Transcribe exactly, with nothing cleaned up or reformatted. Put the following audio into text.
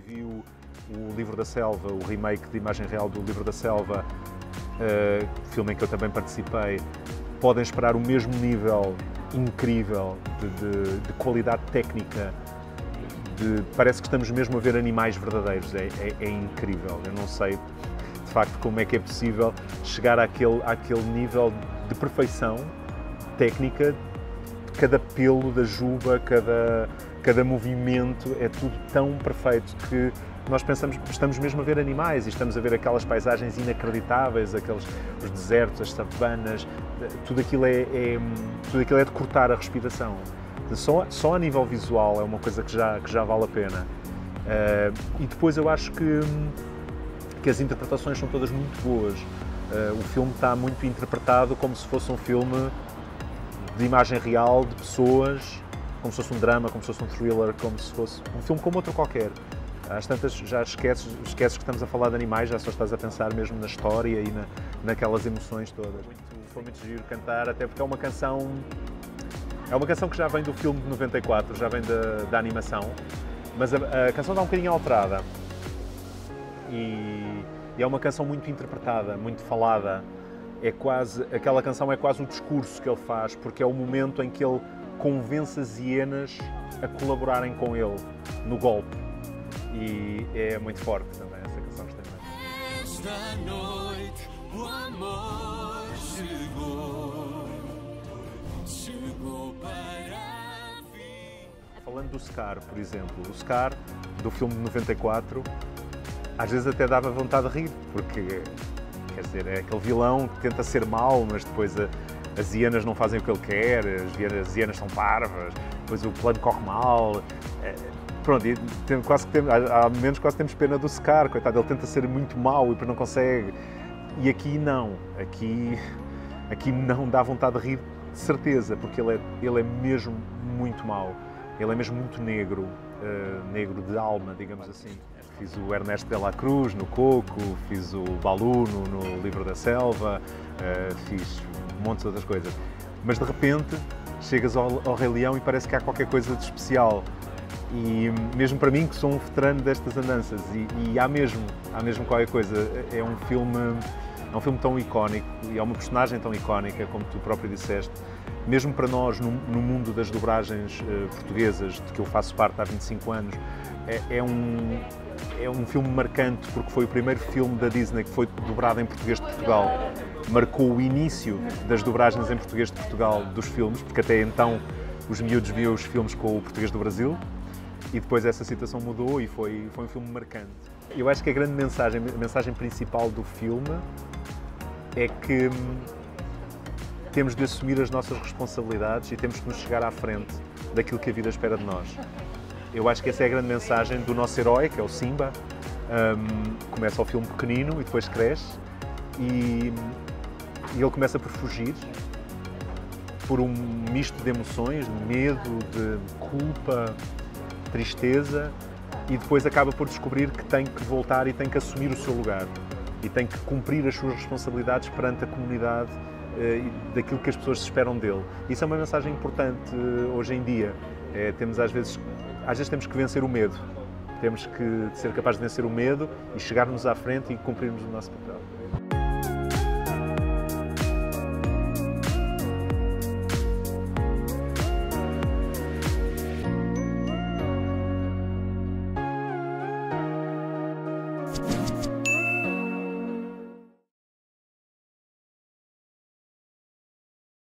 viu o Livro da Selva, o remake de imagem real do Livro da Selva, uh, filme em que eu também participei, podem esperar o mesmo nível incrível de, de, de qualidade técnica. De, parece que estamos mesmo a ver animais verdadeiros, é, é, é incrível. Eu não sei, de facto, como é que é possível chegar àquele, àquele nível de perfeição técnica. Cada pelo da juba, cada, cada movimento, é tudo tão perfeito que nós pensamos que estamos mesmo a ver animais e estamos a ver aquelas paisagens inacreditáveis, aqueles os desertos, as savanas, tudo aquilo é, é, tudo aquilo é de cortar a respiração. Só, só a nível visual é uma coisa que já, que já vale a pena. Uh, e depois eu acho que, que as interpretações são todas muito boas. Uh, o filme está muito interpretado como se fosse um filme de imagem real, de pessoas, como se fosse um drama, como se fosse um thriller, como se fosse um filme como outro qualquer. Às tantas já esqueces, esqueces que estamos a falar de animais, já só estás a pensar mesmo na história e na, naquelas emoções todas. Muito, foi muito giro cantar, até porque é uma canção... É uma canção que já vem do filme de noventa e quatro, já vem da, da animação, mas a, a canção está um bocadinho alterada e, e é uma canção muito interpretada, muito falada. É quase, aquela canção é quase o discurso que ele faz, porque é o momento em que ele convence as hienas a colaborarem com ele no golpe. E é muito forte também essa canção, gostei muito. Esta noite o amor chegou, chegou para vir. Falando do Scar, por exemplo, o Scar do filme de noventa e quatro, às vezes até dava vontade de rir, porque quer dizer, é aquele vilão que tenta ser mau, mas depois a, as hienas não fazem o que ele quer, as hienas, as hienas são parvas, depois o plano corre mal. É, pronto, e tem, quase que tem, há momentos quase temos pena do Scar, coitado, ele tenta ser muito mau e depois não consegue. E aqui não, aqui, aqui não dá vontade de rir, de certeza, porque ele é, ele é mesmo muito mau, ele é mesmo muito negro, uh, negro de alma, digamos assim. Fiz o Ernesto de la Cruz no Coco, fiz o Baloo no, no Livro da Selva, uh, fiz um monte de outras coisas. Mas de repente chegas ao, ao Rei Leão e parece que há qualquer coisa de especial. E mesmo para mim, que sou um veterano destas andanças, e, e há mesmo, há mesmo qualquer coisa. É um filme, é um filme tão icónico e é uma personagem tão icónica, como tu próprio disseste. Mesmo para nós, no, no mundo das dobragens uh, portuguesas, de que eu faço parte há vinte e cinco anos, é, é, um, é um filme marcante, porque foi o primeiro filme da Disney que foi dobrado em português de Portugal. Marcou o início das dobragens em português de Portugal dos filmes, porque até então os miúdos viam os filmes com o português do Brasil, e depois essa situação mudou e foi, foi um filme marcante. Eu acho que a grande mensagem, a mensagem principal do filme é que temos de assumir as nossas responsabilidades e temos de nos chegar à frente daquilo que a vida espera de nós. Eu acho que essa é a grande mensagem do nosso herói, que é o Simba. Um, começa o filme pequenino e depois cresce e, e ele começa por fugir por um misto de emoções, de medo, de culpa, tristeza, e depois acaba por descobrir que tem que voltar e tem que assumir o seu lugar e tem que cumprir as suas responsabilidades perante a comunidade e daquilo que as pessoas esperam dele. Isso é uma mensagem importante hoje em dia. É, temos às vezes, às vezes temos que vencer o medo. Temos que ser capazes de vencer o medo e chegarmos à frente e cumprirmos o nosso papel.